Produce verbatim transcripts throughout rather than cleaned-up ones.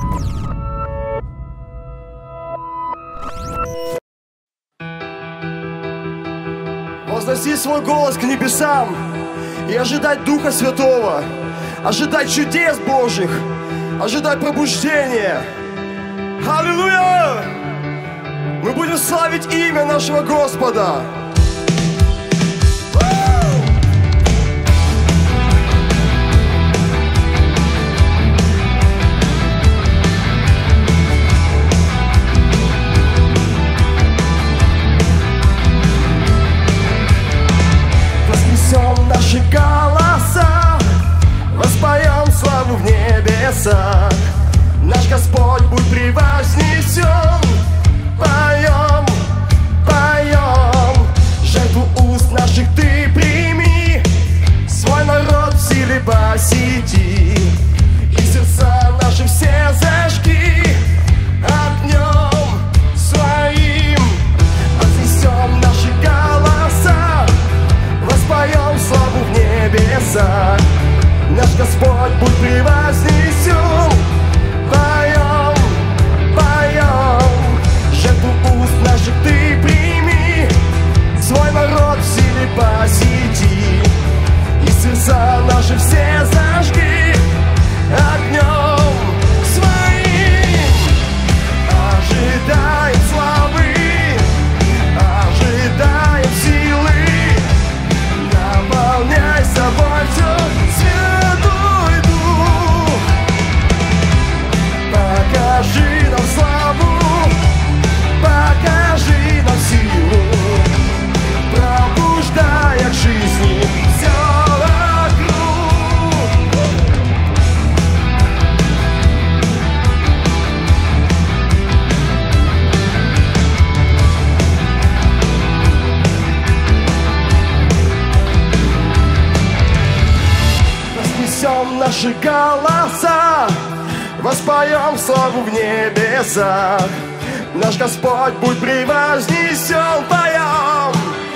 Возноси свой голос к небесам и ожидать Духа Святого, ожидать чудес Божьих, ожидать пробуждения. Аллилуйя! Мы будем славить имя нашего Господа. Вознесем наши голоса, воспоем славу в небесах. Наш Господь будет превознесен. Поем, поем, жертву уст наших ты прими, свой народ в силе посети, и сердца наши все зажги огнем своим. Вознесем наши голоса, воспоем славу в небесах. Наш Господь будет превознесен. Поем, поем, жертву уст наших ты прими, свой народ в силе посети, и сердца наши все зажги огнем своим. Ожидаем славы, ожидаем силы, наполняй собой все. Покажи нам славу, покажи нам силу, пробуждая к жизни все вокруг. Вознесем наши голоса, воспоем славу в небесах. Наш Господь будет превознесен. Поем,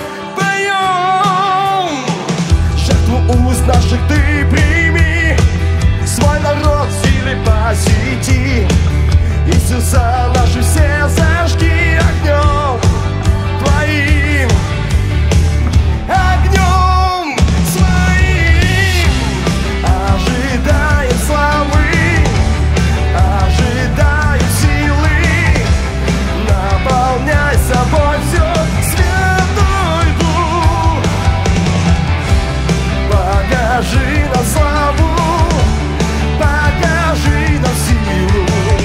поем, жертву уст наших ты прими, свой народ в силе посети, и сердца наши все зажги огнем твоим, огнем своим. Ожидаем славы, ожидай силы, наполняй собой все, Святой Дух. Покажи нам славу, покажи нам силу,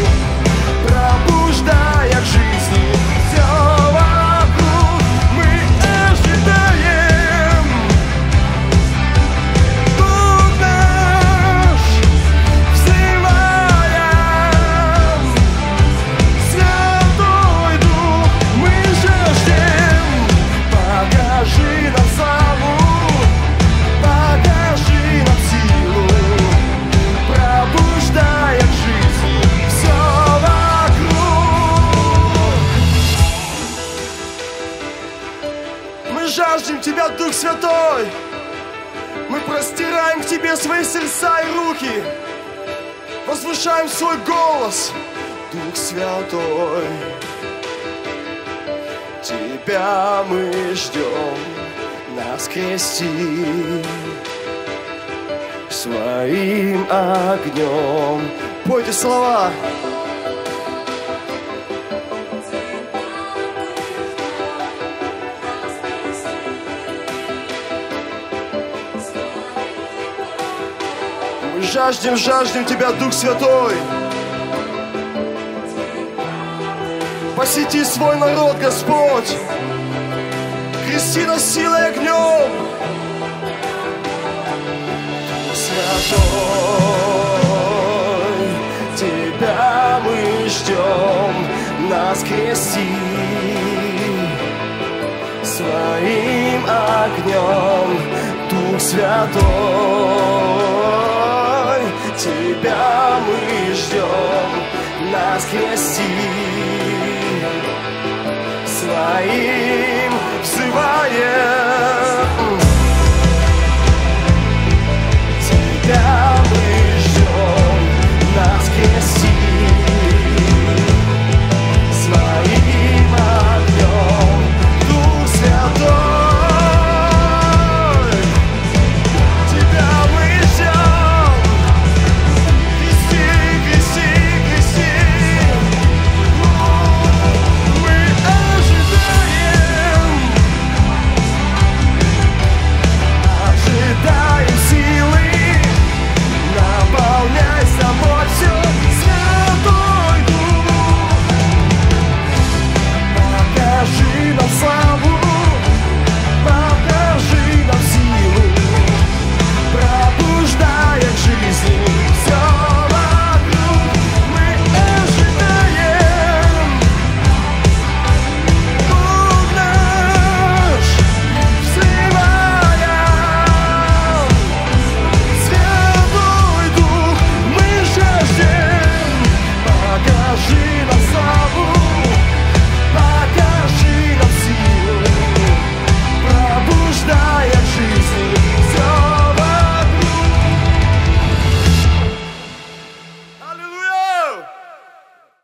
пробуждая к жизни все вокруг. Мы ожидаем, Дух наш взывает. Покажи нам славу, покажи нам силу, пробуждая к жизни все вокруг. Мы жаждем Тебя, Дух Святой. Мы простираем к Тебе свои сердца и руки, возвышаем свой голос. Дух Святой, Тебя мы ждем, нас крести своим огнем. Пойте слова. Мы жаждем, жаждем Тебя, Дух Святой. Посети свой народ, Господь, крести нас силой огнем. Святой, Тебя мы ждем, нас крести своим огнем. Дух Святой, Тебя мы ждем, нас крести своим взываем.